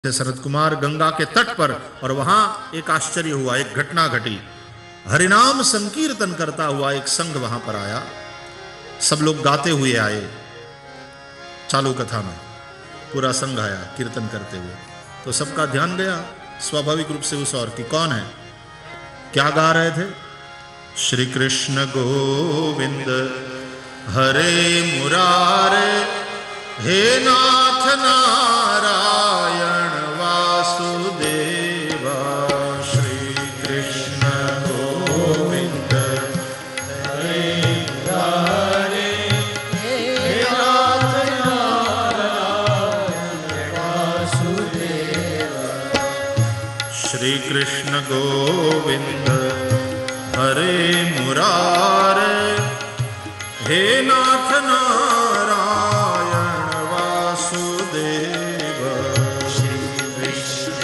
शरद कुमार गंगा के तट पर, और वहां एक आश्चर्य हुआ, एक घटना घटी। हरिनाम संकीर्तन करता हुआ एक संघ वहां पर आया। सब लोग गाते हुए आए। चालू कथा में पूरा संघ आया कीर्तन करते हुए, तो सबका ध्यान गया स्वाभाविक रूप से उस और की। कौन है, क्या गा रहे थे? श्री कृष्ण गोविंद हरे मुरारे, हे नाथ नारायण वासुदेवा। श्री कृष्ण गोविंद हरे मुरारे, हे नाथ नारायण वासुदेवा। श्री कृष्ण गोविंद हरे मुरारे, हे नाथ नारायण वासुदेवा। श्री कृष्ण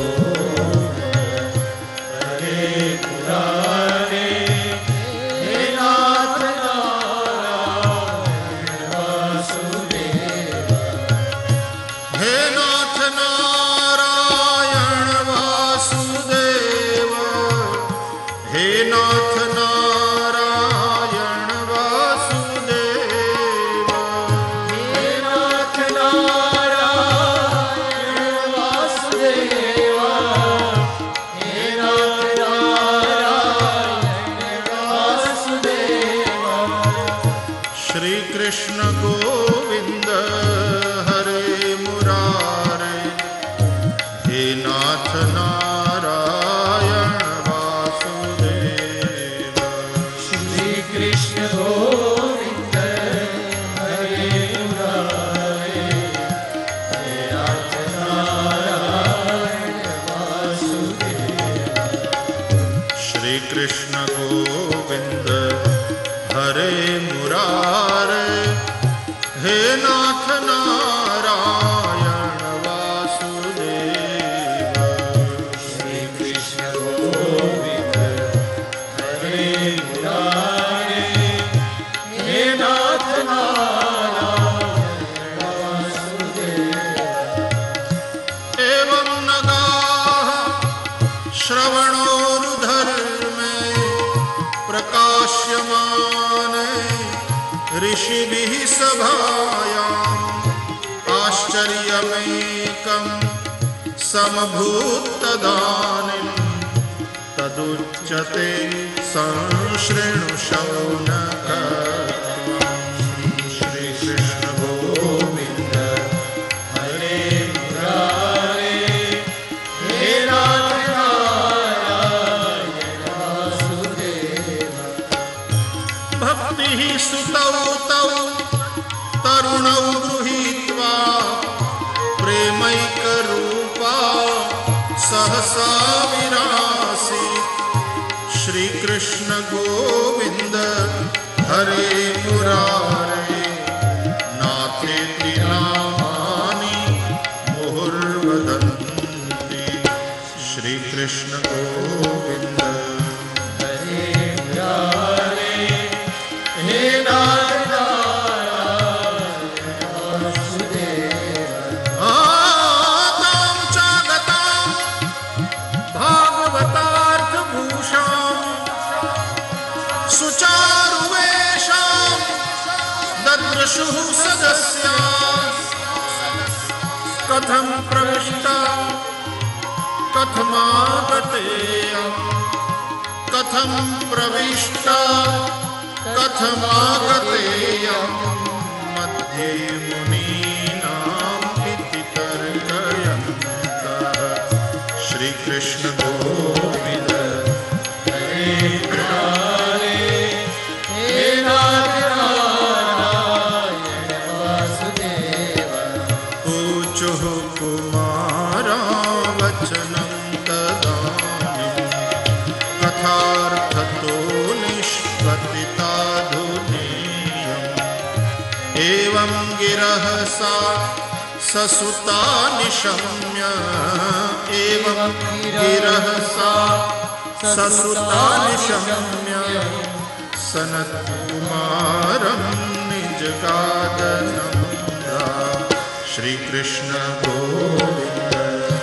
हरे मुरारे, हे नाथ नारायण वासुदेवा। हे नाथ नारायण वासुदेवा, हे नाथ नारायण वासुदेवा। हे नाथ नारायण वासुदेवा, हे नाथ नारायण वासुदेवा। श्री कृष्ण गोविंद हरे मुरारे, हे नाथ नारायण वासुदेवा। श्री कृष्ण गोविंद हरे मुरारे, हे नाथ नारायण वासुदेवा। श्री कृष्ण गोविंद हरे मुरारे, हे नाथ नारायण वासुदेवा। श्री कृष्ण गोविंद हरे मुरारे, हे नाथ नारायण वासुदेवा। एवं नगाः श्रवणोरुधर्मे, प्रकाश्यमाने ऋषिभिः सभायाम्। आश्चर्यमेकं समभूत्तदानीं, तदुच्यते संशृणु शौनक। श्री कृष्ण गोविंद हरे मुरारे, हे नाथ नारायण वासुदेवा। भक्तिः सुतौ तौ तरुणौ गृहीत्वा, प्रेमैकरूपा सहसा विरासीत्। श्री कृष्ण गोविंद हरे मुरारे, नाथेति नामानि मुहुर्वदन्ति। श्री कृष्ण गोविंद हरे मुरारे, हे नाथ नारायण वासुदेवा। आतां चागतां भागवतार्थभूषां, सुचारुवेषां ददृशुः सदस्याः। कथं प्रविष्टा कथमागतेयम्, कथं प्रविष्टा कथमागतेयम्। मध्ये मुनीनाम् इति तर्कयन्तः। श्री कृष्ण गोविंद हरे मुरारे, हे नाथ नारायण वासुदेवा। ऊचुः कुमारा वचनं तदानीं, कथार्थतो निष्पतिताधुनीयम्। एवं गिरः सा ससुता निशम्य, एवं गिरः सा ससुता निशम्य। सनत्कुमारं निजगादनं। श्री कृष्ण गोविंद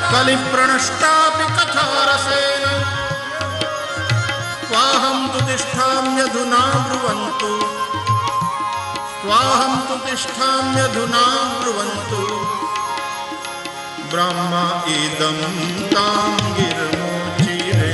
कलिप्रणष्टापि कथारसेन त्वाहं तु तिष्ठाम्यधुना ब्रुवन्तु त्वाहं तु तिष्ठाम्यधुना ब्रुवन्तु ब्रह्म इदं तां गिर्मुचिरे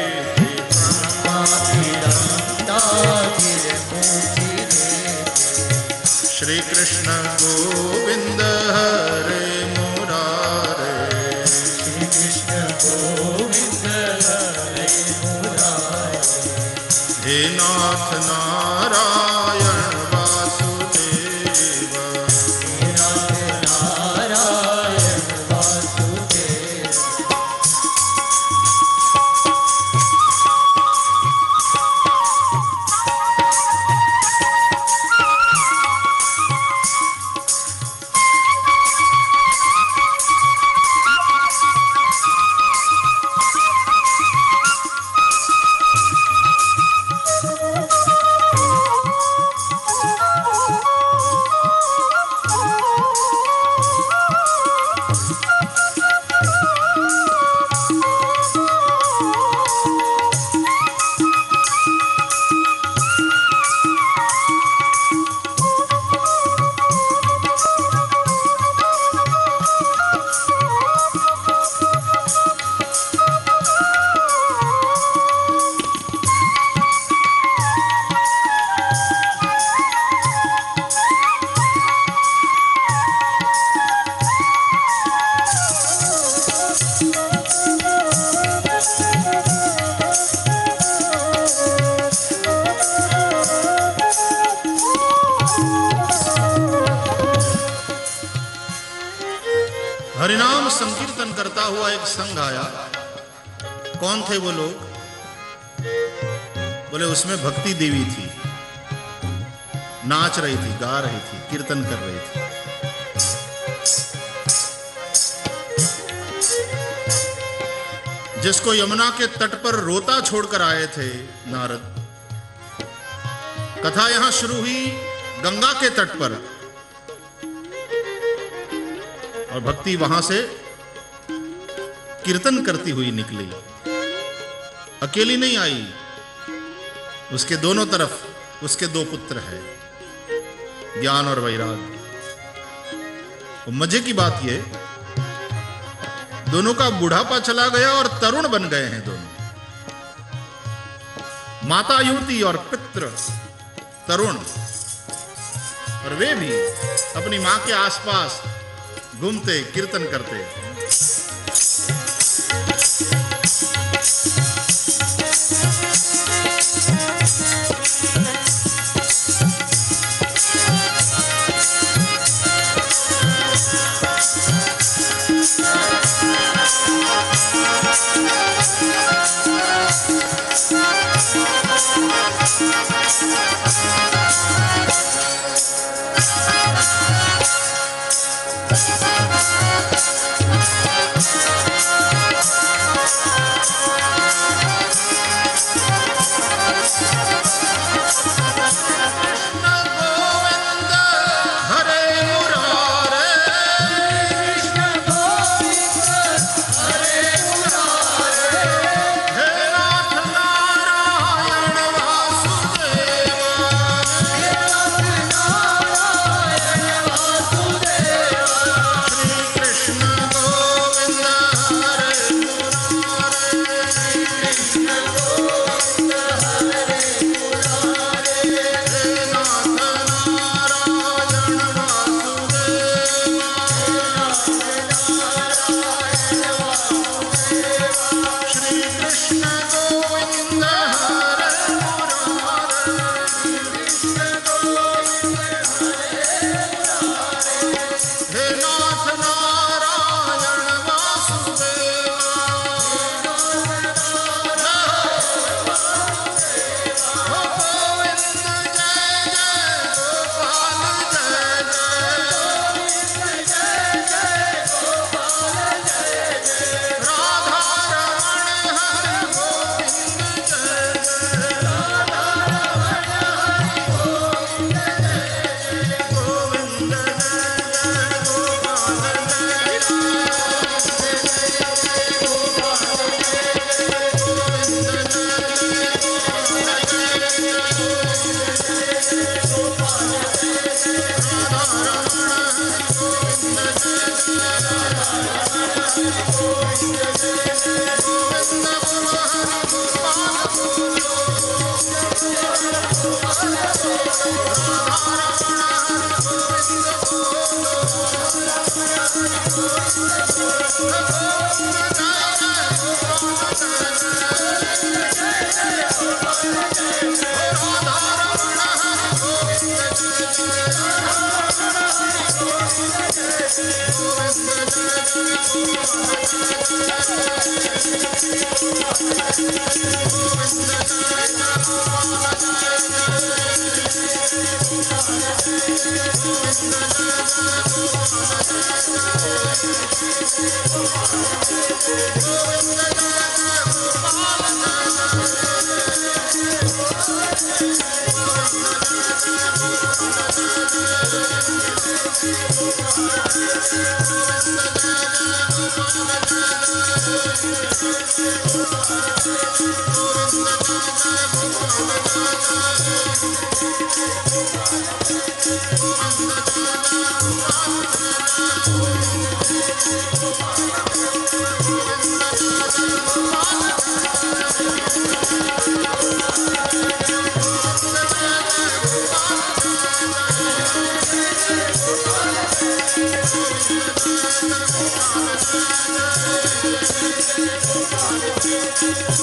श्री कृष्ण गोविंद हरे मुरारे श्री कृष्ण गोविंद हरे मुरारे हे नाथ नारायण वासुदेव हे नाथ नारायण वासुदेव। हरिनाम संकीर्तन करता हुआ एक संघ आया। कौन थे वो लोग? बोले उसमें भक्ति देवी थी, नाच रही थी, गा रही थी, कीर्तन कर रही थी। जिसको यमुना के तट पर रोता छोड़कर आए थे नारद। कथा यहां शुरू हुई गंगा के तट पर और भक्ति वहां से कीर्तन करती हुई निकली। अकेली नहीं आई, उसके दोनों तरफ उसके दो पुत्र हैं, ज्ञान और वैराग्य। तो मजे की बात ये, दोनों का बुढ़ापा चला गया और तरुण बन गए हैं दोनों। माता युवती और पितृ तरुण, और वे भी अपनी मां के आसपास घूमते कीर्तन करते। Thank you.